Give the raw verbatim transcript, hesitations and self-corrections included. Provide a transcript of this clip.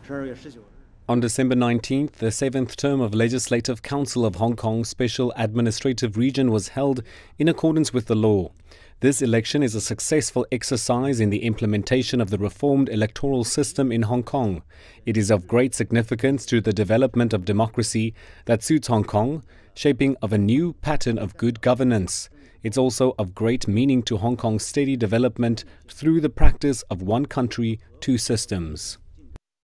On December nineteenth, the seventh term of Legislative Council of Hong Kong's Special Administrative Region was held in accordance with the law. This election is a successful exercise in the implementation of the reformed electoral system in Hong Kong. It is of great significance to the development of democracy that suits Hong Kong, shaping of a new pattern of good governance. It's also of great meaning to Hong Kong's steady development through the practice of one country, two systems.